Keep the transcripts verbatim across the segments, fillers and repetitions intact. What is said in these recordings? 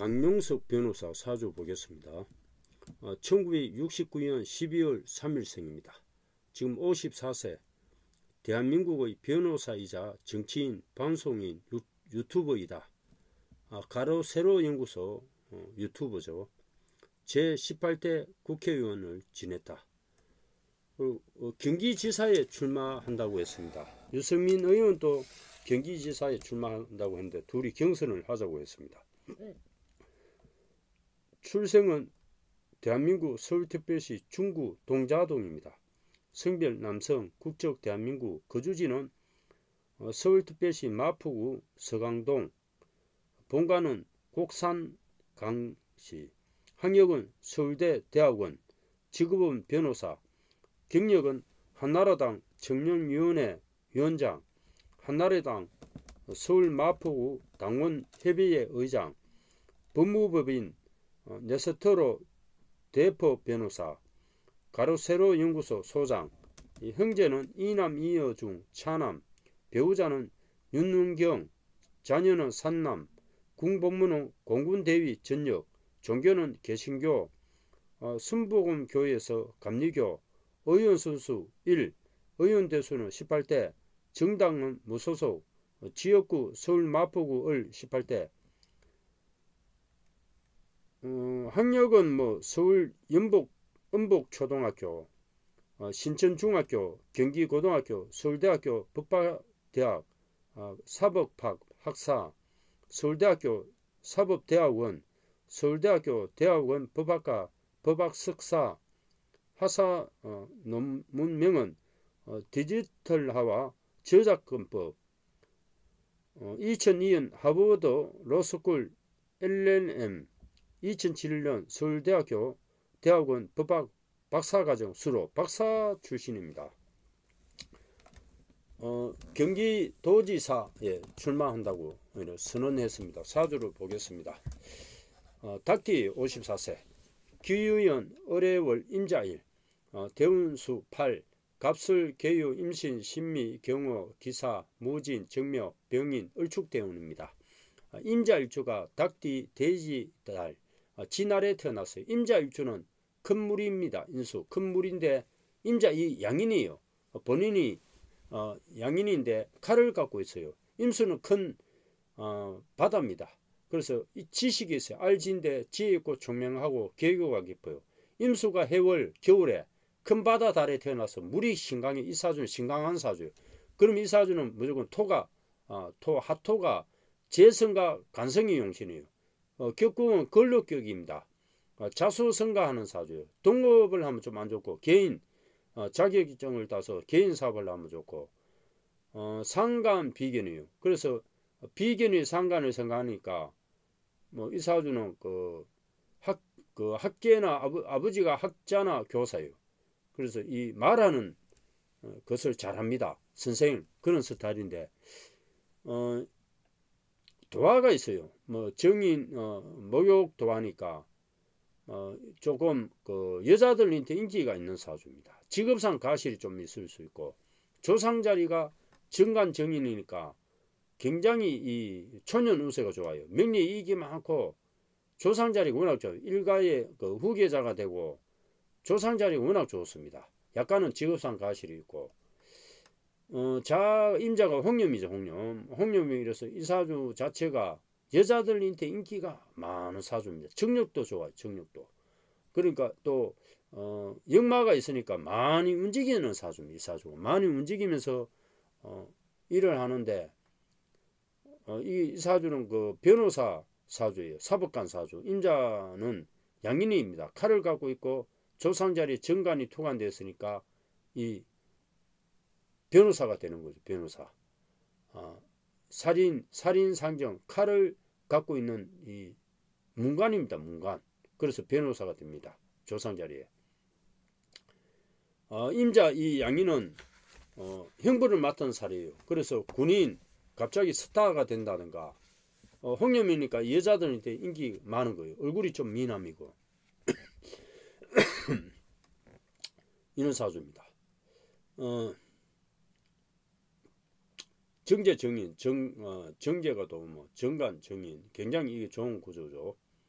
강용석 변호사 사주 보겠습니다. 어, 천구백육십구 년 십이월 삼일생입니다. 지금 오십사 세, 대한민국의 변호사이자 정치인, 방송인, 유, 유튜버이다. 아, 가로 세로 연구소 어, 유튜버죠. 제십팔 대 국회의원을 지냈다. 어, 어, 경기지사에 출마한다고 했습니다. 유승민 의원도 경기지사에 출마한다고 했는데 둘이 경선을 하자고 했습니다. 출생은 대한민국 서울특별시 중구 동자동입니다. 성별 남성, 국적 대한민국, 거주지는 서울특별시 마포구 서강동, 본가는 곡산강시, 학력은 서울대 대학원, 직업은 변호사, 경력은 한나라당 청년위원회 위원장, 한나라당 서울 마포구 당원협의회 의장, 법무법인 네스터로 대표 변호사, 가로세로 연구소 소장, 형제는 이남 이여 중 차남, 배우자는 윤은경, 자녀는 삼남, 군복무는 공군대위 전역, 종교는 개신교, 어, 순복음교회에서 감리교, 의원 선수 일, 의원 대수는 십팔 대, 정당은 무소속, 지역구 서울 마포구 을 십팔 대, 어, 학력은 뭐 서울 연복 은복초등학교, 어, 신천중학교, 경기고등학교, 서울대학교 법학대학, 어, 사법학 학사, 서울대학교 사법대학원, 서울대학교 대학원 법학과 법학석사, 하사 어, 논문명은 어, 디지털화와 저작권법, 어, 이천이 년 하버드 로스쿨 엘 엘 엠, 이천칠 년 서울대학교 대학원 법학 박사과정 수료 박사 출신입니다. 어, 경기도지사에 출마한다고 선언했습니다. 사주를 보겠습니다. 어, 닭띠 오십사 세, 기유연 을해월 임자일, 어, 대운수 팔, 갑술 개유 임신 신미 경호 기사 무진 정묘 병인 을축대운입니다. 어, 임자일주가 닭띠 돼지달, 어, 진날에 태어났어요. 임자일주는 큰 물입니다. 인수 큰 물인데 임자 이 양인이에요. 어, 본인이 어, 양인인데 칼을 갖고 있어요. 임수는 큰 어, 바다입니다. 그래서 이 지식이 있어요. 알지인데 지혜 있고 총명하고 계교가 깊어요. 임수가 해월 겨울에 큰 바다 달에 태어나서 물이 신강해. 이 사주는 신강한 사주예요. 그럼 이 사주는 무조건 토가 어, 토 하토가 재성과 간성이 용신이에요. 어, 격국은 근록격입니다. 어, 자수성가하는 사주예요. 동업을 하면 좀 안 좋고 개인 어, 자격증을 따서 개인 사업을 하면 좋고, 어, 상간 비견이에요. 그래서 비견이 상간을 생각하니까 뭐 이 사주는 그 학, 그 학계나 아버, 아버지가 학자나 교사예요. 그래서 이 말하는 것을 잘합니다. 선생님 그런 스타일인데, 어, 도화가 있어요. 뭐 정인 어, 목욕 도화니까 어, 조금 그 여자들한테 인기가 있는 사주입니다. 직업상 가실이 좀 있을 수 있고, 조상 자리가 정간 정인이니까 굉장히 이 초년 운세가 좋아요. 명리에 이익이 많고 조상 자리가 워낙 좋아요. 일가의 그 후계자가 되고 조상 자리가 워낙 좋습니다. 약간은 직업상 가실이 있고, 어, 자 임자가 홍염이죠. 홍염. 홍염이라서 이 사주 자체가 여자들한테 인기가 많은 사주입니다. 정력도 좋아요. 정력도. 그러니까 또 어, 역마가 있으니까 많이 움직이는 사주입니다. 이 사주가 많이 움직이면서 어, 일을 하는데, 어, 이 사주는 그 변호사 사주예요. 사법관 사주. 임자는 양인이입니다. 칼을 갖고 있고 조상자리에 정관이 토관되어 있으니까 이 변호사가 되는 거죠. 변호사. 어, 살인 살인 상정 칼을 갖고 있는 이 문관입니다. 문관. 그래서 변호사가 됩니다. 조상자리에. 어, 임자 이 양인은 어, 형벌을 맡은 사례예요. 그래서 군인 갑자기 스타가 된다든가, 어, 홍염이니까 여자들한테 인기 많은 거예요. 얼굴이 좀 미남이고 이런 사주입니다. 어, 정제 정인 정 어, 정제가 또 뭐 정간 정인 굉장히 이게 좋은 구조죠.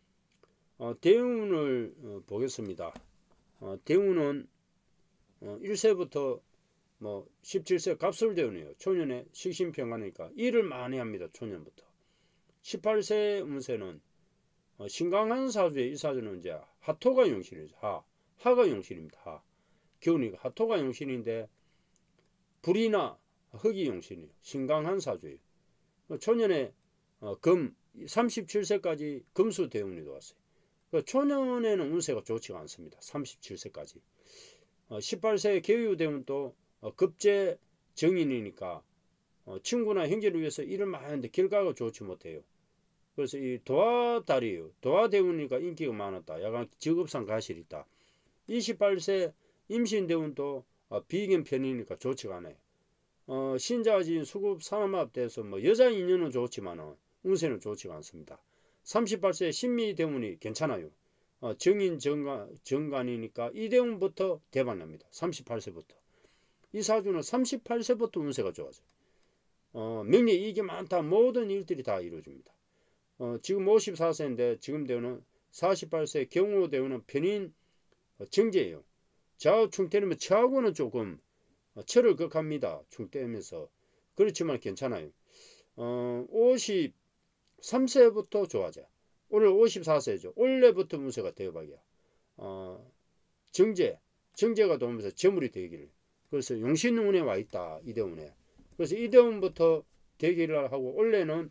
어, 대운을 어, 보겠습니다. 어, 대운은 어, 일 세부터 뭐 십칠 세 갑술대운이에요. 초년에 식신평가니까 일을 많이 합니다. 초년부터. 십팔 세 운세는 어, 신강한 사주의 이 사주는 이제 하토가 용신이죠. 하. 하가 용신입니다. 하. 기운이 하토가 용신인데 불이나 흑이 용신이에요. 신강한 사주예요. 초년에 어, 금 삼십칠 세까지 금수 대운이 들어왔어요. 초년에는 운세가 좋지가 않습니다. 삼십칠 세까지. 어, 십팔 세 개유 대운도 어, 급제 정인이니까 어, 친구나 형제를 위해서 일을 많이 하는데 결과가 좋지 못해요. 그래서 이 도화달이에요. 도화대운이니까 인기가 많았다. 약간 직업상 가실이 있다. 이십팔 세 임신대운도 어, 비견 편이니까 좋지가 않아요. 어, 신자진 수급 산업합돼서 뭐 여자 인연은 좋지만 운세는 좋지가 않습니다. 삼십팔 세 신미대운이 괜찮아요. 어, 정인 정관, 정관이니까 이 대운부터 대박납니다. 삼십팔 세부터. 이 사주는 삼십팔 세부터 운세가 좋아져요. 어, 명리에 이익이 많다. 모든 일들이 다 이루어집니다. 어, 지금 오십사 세인데 지금 대운은 사십팔 세 경우 대운은 편인 어, 정제예요. 좌우 충태면 처하고는 조금 어, 철을 극합니다. 충태면서. 그렇지만 괜찮아요. 어, 오십삼 세부터 좋아져요. 오늘 오십사 세죠. 올해부터 운세가 대박이야. 어, 정제, 정제가 도면서 재물이 되기를. 그래서 용신운에 와 있다. 이대운에. 그래서 이대운부터 대기를 하고 올해는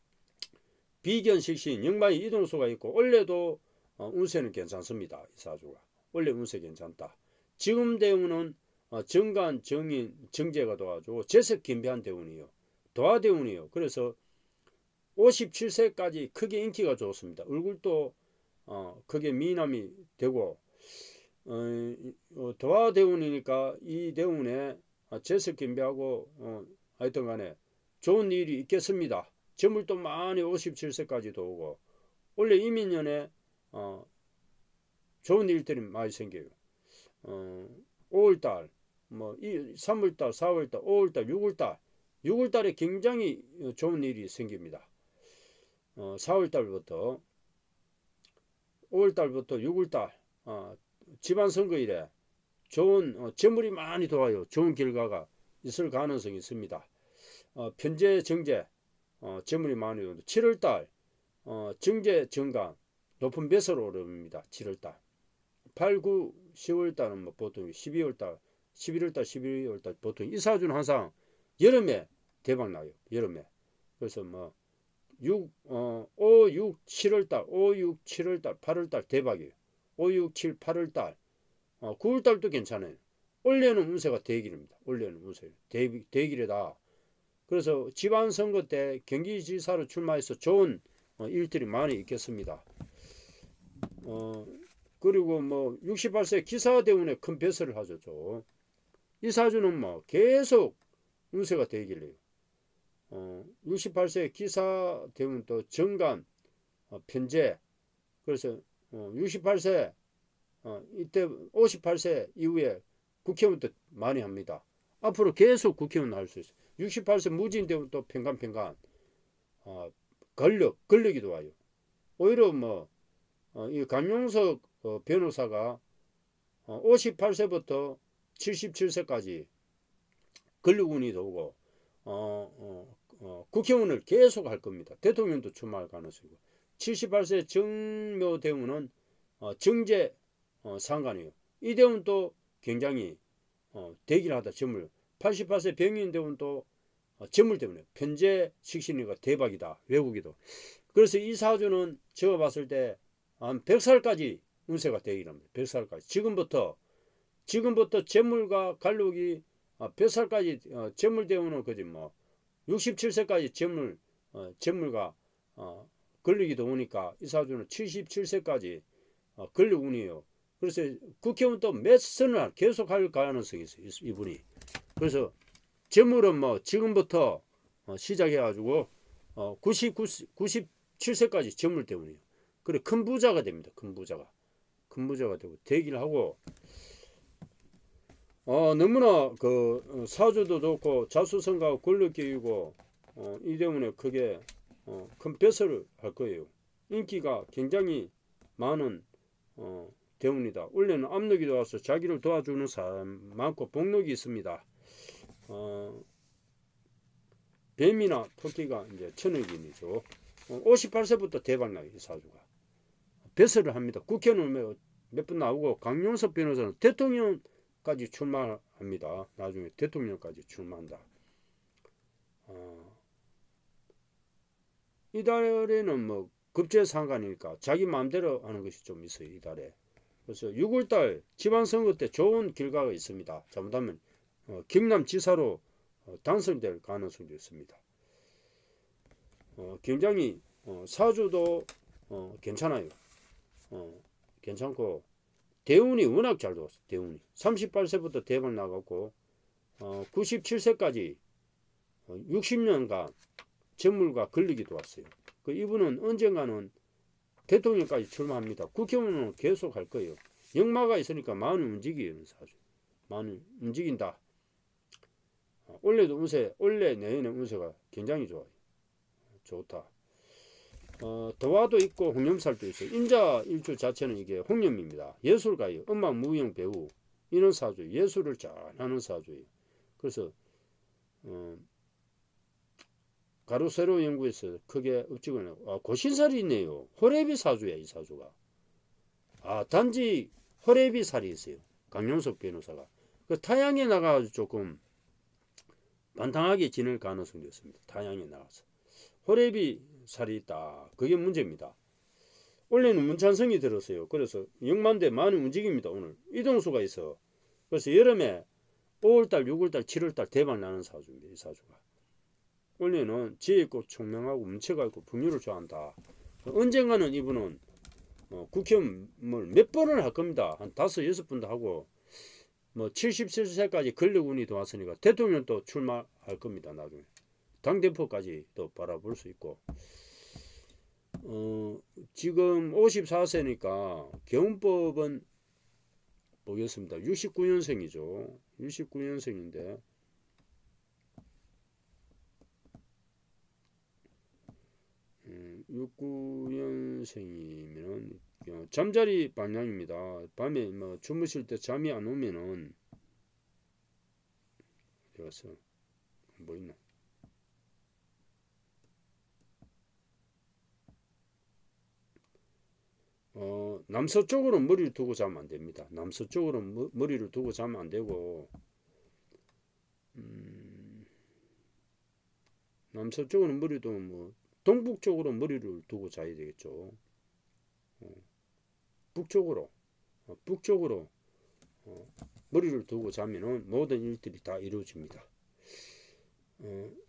비견식신 영마의 이동수가 있고 올해도 어, 운세는 괜찮습니다. 이 사주가. 원래 운세 괜찮다. 지금 대운은 어, 정관, 정인, 정제가 도와주고 재석 김배한 대운이요. 도화대운이요. 그래서 오십칠 세까지 크게 인기가 좋습니다. 얼굴도 어, 크게 미남이 되고 어, 어, 도화대운이니까 이 대운에 재석 김배하고 어, 하여튼 간에 좋은 일이 있겠습니다. 재물도 많이 오십칠 세까지도 오고 원래 이민년에 어, 좋은 일들이 많이 생겨요. 어, 오월달, 뭐 삼월달, 사월달, 오월달, 유월달, 유월달에 굉장히 좋은 일이 생깁니다. 어, 사월달부터 오월달부터 유월달 어, 지방선거일에 좋은 어, 재물이 많이 들어와요. 좋은 결과가 있을 가능성이 있습니다. 어, 편제 정제 어, 재물이 많이 들어오고 칠월달 어, 정제 정관 높은 배수로 오릅니다. 칠월달 팔, 구, 시월달은 뭐 보통 십이월달 십일월달 십이월달 보통 이 사주는 항상 여름에 대박나요. 여름에. 그래서 뭐 육, 어, 오, 육, 칠월달 오, 육, 칠월달 팔월달 대박이에요. 오, 육, 칠, 팔월달 어, 구월달도 괜찮아요. 올해는 운세가 대길입니다. 올해는 운세 대, 대길이다. 그래서 지방선거 때 경기지사로 출마해서 좋은 어, 일들이 많이 있겠습니다. 어, 그리고 뭐 육십팔 세 기사대운에 큰 배설을 하죠. 이 사주는 뭐 계속 운세가 대길래요. 어, 육십팔 세 기사대운 또 정관 어, 편제 그래서 어, 육십팔 세 어, 이때 오십팔 세 이후에 국회의원도 많이 합니다. 앞으로 계속 국회의원 할 수 있어요. 육십팔 세 무진되면 또 평간평간 어, 권력, 권력이 좋아요. 오히려 뭐 어, 이 강용석 어, 변호사가 어, 오십팔 세부터 칠십칠 세까지 권력운이 들어오고 어, 어, 어, 국회의원을 계속 할 겁니다. 대통령도 출마할 가능성이고 칠십팔 세 정묘대운은 어, 정제 어, 상관이에요. 이 대운도 굉장히 어, 대기하다 재물 팔십팔 세 병인대운도 어, 재물 때문에 편제 식신이가 대박이다. 외국이도. 그래서 이 사주는 제가 봤을 때 한 백 살까지 운세가 대기합니다. 백 살까지. 지금부터 지금부터 재물과 관록이 어, 백 살까지 어, 재물 대운은 그지 뭐 육십칠 세까지 재물 어, 재물과 어, 권력이 들어오니까 이 사주는 칠십칠 세까지 어, 권력운이에요. 그래서 국회의원 또 몇 선을 계속 할 가능성이 있어요. 이분이. 그래서 재물은 뭐 지금부터 어, 시작해가지고 어, 구십구, 구십칠 세까지 재물 때문이에요. 그래 큰 부자가 됩니다. 큰 부자가. 큰 부자가 되고 대기를 하고 어, 너무나 그 사주도 좋고 자수성가하고 권력기이고 어, 이 때문에 크게 어, 큰 배설을 할 거예요. 인기가 굉장히 많은 어, 대운이다. 원래는 압록이 와서 자기를 도와주는 사람 많고 복록이 있습니다. 어, 뱀이나 토끼가 이제 천흑인이죠. 어, 오십팔 세부터 대박나요. 이 사주가. 배설을 합니다. 국회의원 몇 번 나오고 강용석 변호사는 대통령까지 출마합니다. 나중에 대통령까지 출마한다. 어, 이달에는 뭐 급제상관이니까 자기 마음대로 하는 것이 좀 있어요. 이달에. 그래서 유월달 지방선거 때 좋은 결과가 있습니다. 잘못하면 어, 경남지사로 어, 당선될 가능성도 있습니다. 어, 굉장히 어, 사주도 어, 괜찮아요. 어, 괜찮고 대운이 워낙 잘 들어왔어. 대운이 삼십팔 세부터 대박 나갔고 어, 구십칠 세까지 어, 육십 년간 재물과 권력이 들어왔어요. 그 이분은 언젠가는 대통령까지 출마합니다. 국회의원은 계속 할 거예요. 역마가 있으니까 많이 움직이는 사주. 많이 움직인다. 어, 올해도 운세, 올해 내년의 운세가 굉장히 좋아요. 좋다. 어, 도화도 있고 홍염살도 있어요. 인자 일주 자체는 이게 홍염입니다. 예술가예요. 음악, 무용, 배우 이런 사주, 예술을 잘하는 사주예요. 그래서 어, 가로세로 연구에서 크게 up직을 하고 아, 고신살이 있네요. 호래비 사주야 이 사주가. 아 단지 호래비 살이 있어요. 강용석 변호사가 그 타양에 나가서 조금 반탕하게 지낼 가능성도 있습니다. 타양에 나가서 호래비 살이 있다. 그게 문제입니다. 원래는 문찬성이 들었어요. 그래서 영만대 많이 움직입니다. 오늘 이동수가 있어. 그래서 여름에 오월달, 육월달, 칠월달 대박 나는 사주입니다. 이 사주가. 원래는 지혜 있고 총명하고 문체가 있고 풍류를 좋아한다. 언젠가는 이분은 어, 국회의원을 몇 번을 할 겁니다. 한 다섯 여섯 번도 하고 뭐 칠십칠 세까지 권력운이 들어왔으니까 대통령 또 출마할 겁니다. 나중에 당대표까지 또 바라볼 수 있고 어, 지금 오십사 세니까 개헌법은 보겠습니다. 육십구 년생이죠. 육십구 년생인데 음, 육십구 년생이면 어, 잠자리 방향입니다. 밤에 뭐 주무실 때 잠이 안 오면은 어디갔어? 뭐 있나? 어, 남서쪽으로 머리를 두고 자면 안 됩니다. 남서쪽으로 머, 머리를 두고 자면 안 되고 음, 남서쪽으로 머리도 뭐 동북쪽으로 머리를 두고 자야 되겠죠. 어, 북쪽으로 어, 북쪽으로 어, 머리를 두고 자면은 모든 일들이 다 이루어집니다. 어,